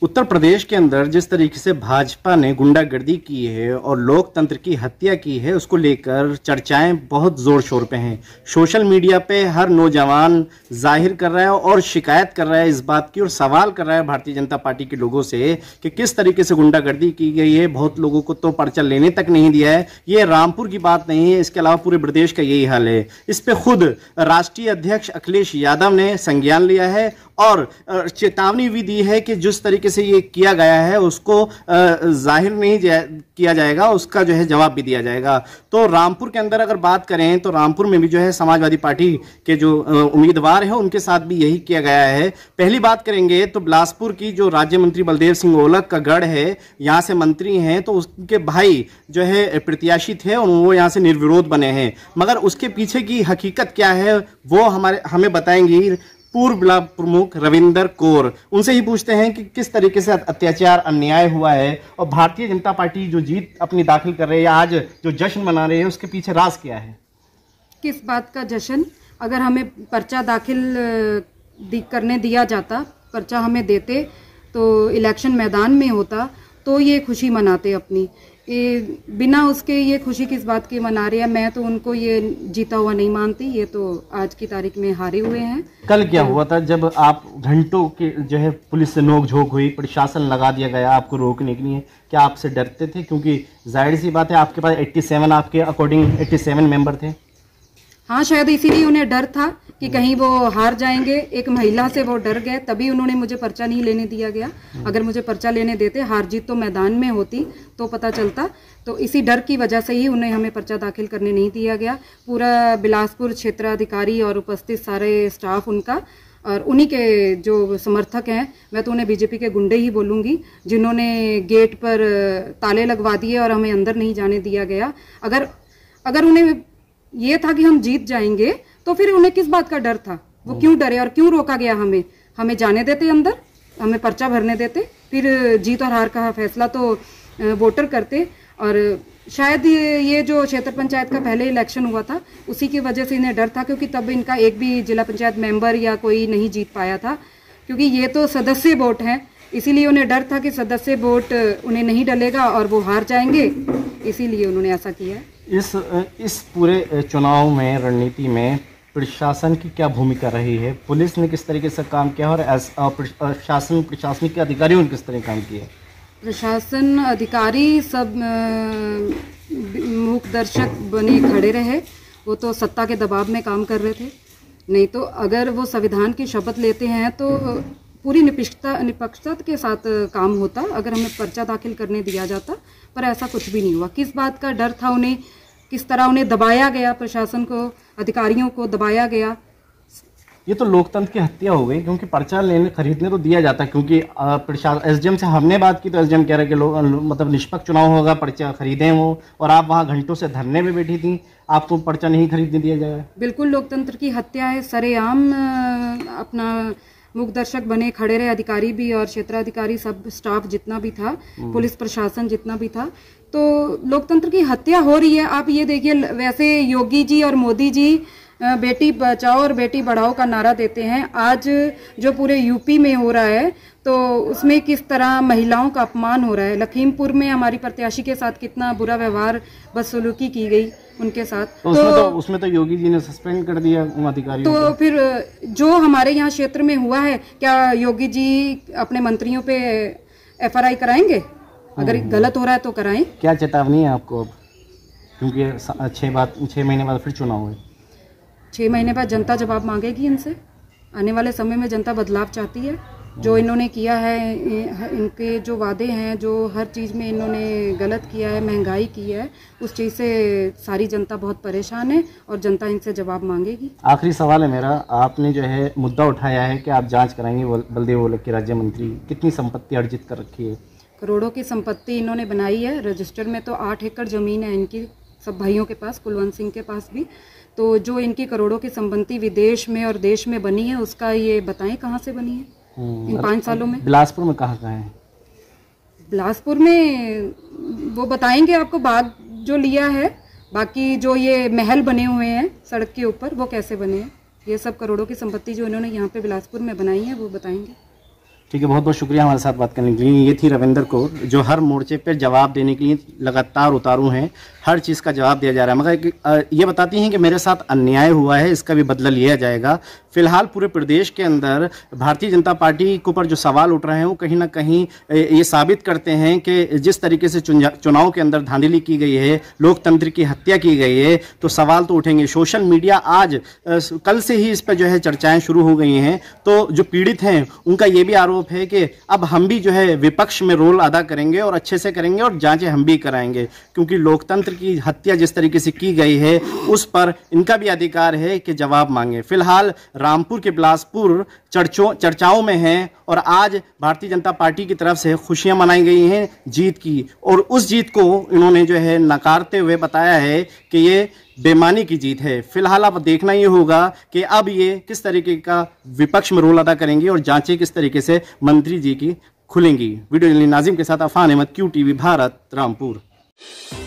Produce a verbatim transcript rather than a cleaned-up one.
उत्तर प्रदेश के अंदर जिस तरीके से भाजपा ने गुंडागर्दी की है और लोकतंत्र की हत्या की है, उसको लेकर चर्चाएं बहुत जोर शोर पे हैं। सोशल मीडिया पे हर नौजवान जाहिर कर रहा है और शिकायत कर रहा है इस बात की और सवाल कर रहा है भारतीय जनता पार्टी के लोगों से कि किस तरीके से गुंडागर्दी की गई है। बहुत लोगों को तो पर्चा लेने तक नहीं दिया है। ये रामपुर की बात नहीं है, इसके अलावा पूरे प्रदेश का यही हाल है। इस पे खुद राष्ट्रीय अध्यक्ष अखिलेश यादव ने संज्ञान लिया है और चेतावनी भी दी है कि जिस तरीके से ये किया गया है उसको जाहिर नहीं किया जाएगा, उसका जो है जवाब भी दिया जाएगा। तो रामपुर के अंदर अगर बात करें तो रामपुर में भी जो है समाजवादी पार्टी के जो उम्मीदवार हैं उनके साथ भी यही किया गया है। पहली बात करेंगे तो बिलासपुर की जो राज्य मंत्री बलदेव सिंह ओलख का गढ़ है, यहाँ से मंत्री हैं, तो उसके भाई जो है प्रत्याशी थे और वो यहाँ से निर्विरोध बने हैं। मगर उसके पीछे की हकीकत क्या है वो हमारे हमें बताएंगी पूर्व ब्लॉक प्रमुख रविंदर कौर। उनसे ही पूछते हैं कि किस तरीके से अत्याचार अन्याय हुआ है और भारतीय जनता पार्टी जो जीत अपनी दाखिल कर रही है, आज जो जश्न मना रही है, उसके पीछे राज क्या है? किस बात का जश्न? अगर हमें पर्चा दाखिल करने दिया जाता, पर्चा हमें देते तो इलेक्शन मैदान में होता तो ये खुशी मनाते अपनी। ये बिना उसके ये खुशी किस बात की मना रही है? मैं तो उनको ये जीता हुआ नहीं मानती। ये तो आज की तारीख में हारे हुए हैं। कल क्या हुआ था जब आप घंटों के जो है पुलिस से नोक झोंक हुई, प्रशासन लगा दिया गया आपको रोकने के लिए? क्या आपसे डरते थे? क्योंकि जाहिर सी बात है आपके पास सत्तासी आपके अकॉर्डिंग सत्तासी मेंबर थे। हाँ, शायद इसीलिए उन्हें डर था कि कहीं वो हार जाएंगे। एक महिला से वो डर गए, तभी उन्होंने मुझे पर्चा नहीं लेने दिया गया। अगर मुझे पर्चा लेने देते, हार जीत तो मैदान में होती तो पता चलता। तो इसी डर की वजह से ही उन्हें हमें पर्चा दाखिल करने नहीं दिया गया। पूरा बिलासपुर क्षेत्राधिकारी और उपस्थित सारे स्टाफ उनका और उन्हीं के जो समर्थक हैं, मैं तो उन्हें बीजेपी के गुंडे ही बोलूँगी, जिन्होंने गेट पर ताले लगवा दिए और हमें अंदर नहीं जाने दिया गया। अगर अगर उन्हें ये था कि हम जीत जाएंगे तो फिर उन्हें किस बात का डर था? वो क्यों डरे और क्यों रोका गया हमें? हमें जाने देते अंदर, हमें पर्चा भरने देते, फिर जीत और हार का फैसला तो वोटर करते। और शायद ये, ये जो क्षेत्र पंचायत का पहले इलेक्शन हुआ था उसी की वजह से इन्हें डर था, क्योंकि तब इनका एक भी जिला पंचायत मेंबर या कोई नहीं जीत पाया था, क्योंकि ये तो सदस्य वोट हैं। इसीलिए उन्हें डर था कि सदस्य वोट उन्हें नहीं डलेगा और वो हार जाएंगे, इसीलिए उन्होंने ऐसा किया है। इस इस पूरे चुनाव में रणनीति में प्रशासन की क्या भूमिका रही है? पुलिस ने किस तरीके से काम किया और शासन प्रशासनिक अधिकारियों ने किस तरह काम किया? प्रशासन अधिकारी सब मूक दर्शक बने खड़े रहे। वो तो सत्ता के दबाव में काम कर रहे थे। नहीं तो अगर वो संविधान की शपथ लेते हैं तो पूरी निष्पक्षता निष्पक्षता के साथ काम होता, अगर हमें पर्चा दाखिल करने दिया जाता। पर ऐसा कुछ भी नहीं हुआ। किस बात का डर था उन्हें? किस तरह उन्हें दबाया गया, प्रशासन को, अधिकारियों को दबाया गया? ये तो लोकतंत्र की हत्या हो गई, क्योंकि पर्चा लेने खरीदने तो दिया जाता है। क्योंकि प्रशासन एसडीएम से हमने बात की तो एसडीएम कह रहे कि लोग मतलब निष्पक्ष चुनाव होगा, पर्चा खरीदें वो, और आप वहाँ घंटों से धरने में बैठी थी, आपको पर्चा नहीं खरीदने दिया जाएगा। बिल्कुल लोकतंत्र की हत्या है। सरेआम अपना मुख दर्शक बने खड़े रहे, अधिकारी भी और क्षेत्राधिकारी सब स्टाफ जितना भी था, पुलिस प्रशासन जितना भी था। तो लोकतंत्र की हत्या हो रही है। आप ये देखिए, वैसे योगी जी और मोदी जी बेटी बचाओ और बेटी बढ़ाओ का नारा देते हैं। आज जो पूरे यूपी में हो रहा है तो उसमें किस तरह महिलाओं का अपमान हो रहा है। लखीमपुर में हमारी प्रत्याशी के साथ कितना बुरा व्यवहार, बदसलूकी की गई उनके साथ। तो, तो उसमें तो उसमें तो योगी जी ने सस्पेंड कर दिया अधिकारियों तो फिर जो हमारे यहाँ क्षेत्र में हुआ है, क्या योगी जी अपने मंत्रियों पे एफ आर आई कराएंगे? अगर गलत हो रहा है तो कराएं। क्या चेतावनी है आपको अब, क्योंकि छः बाद छः महीने बाद फिर चुनाव हुए? छः महीने बाद जनता जवाब मांगेगी इनसे। आने वाले समय में जनता बदलाव चाहती है। जो इन्होंने किया है, इनके जो वादे हैं, जो हर चीज़ में इन्होंने गलत किया है, महंगाई की है, उस चीज़ से सारी जनता बहुत परेशान है और जनता इनसे जवाब मांगेगी। आखिरी सवाल है मेरा, आपने जो है मुद्दा उठाया है कि आप जांच कराएंगे बलदेव ओलख के राज्य मंत्री, कितनी संपत्ति अर्जित कर रखी है? करोड़ों की संपत्ति इन्होंने बनाई है। रजिस्टर में तो आठ एकड़ ज़मीन है इनकी, सब भाइयों के पास, कुलवंत सिंह के पास भी। तो जो इनकी करोड़ों की संपत्ति विदेश में और देश में बनी है, उसका ये बताएं कहाँ से बनी है इन पाँच सालों में? बिलासपुर में कहाँ कहाँ है? बिलासपुर में वो बताएंगे आपको। बाग जो लिया है, बाकी जो ये महल बने हुए हैं सड़क के ऊपर, वो कैसे बने हैं, ये सब करोड़ों की संपत्ति जो इन्होंने यहाँ पे बिलासपुर में बनाई है, वो बताएंगे। ठीक है, बहुत बहुत शुक्रिया हमारे साथ बात करने के लिए। ये थी रविंदर कौर, जो हर मोर्चे पर जवाब देने के लिए लगातार उतारू हैं। हर चीज़ का जवाब दिया जा रहा है, मगर ये बताती हैं कि मेरे साथ अन्याय हुआ है, इसका भी बदला लिया जाएगा। फिलहाल पूरे प्रदेश के अंदर भारतीय जनता पार्टी के ऊपर जो सवाल उठ रहे हैं वो कहीं ना कहीं ये साबित करते हैं कि जिस तरीके से चुनाव के अंदर धांधली की गई है, लोकतंत्र की हत्या की गई है, तो सवाल तो उठेंगे। सोशल मीडिया आज कल से ही इस पर जो है चर्चाएं शुरू हो गई हैं। तो जो पीड़ित हैं उनका ये भी आरोप है कि अब हम भी जो है विपक्ष में रोल अदा करेंगे और अच्छे से करेंगे और जांचें हम भी कराएंगे, क्योंकि लोकतंत्र की हत्या जिस तरीके से की गई है उस पर इनका भी अधिकार है कि जवाब मांगे। फिलहाल रामपुर के बिलासपुर चर्चों चर्चाओं में है और आज भारतीय जनता पार्टी की तरफ से खुशियां मनाई गई हैं जीत की, और उस जीत को इन्होंने जो है नकारते हुए बताया है कि ये बेईमानी की जीत है। फिलहाल अब देखना ये होगा कि अब ये किस तरीके का विपक्ष में रोल अदा करेंगे और जांचें किस तरीके से मंत्री जी की खुलेंगी। वीडियो जर्नलिस्ट नाजिम के साथ अफान अहमद, क्यू टीवी भारत, रामपुर।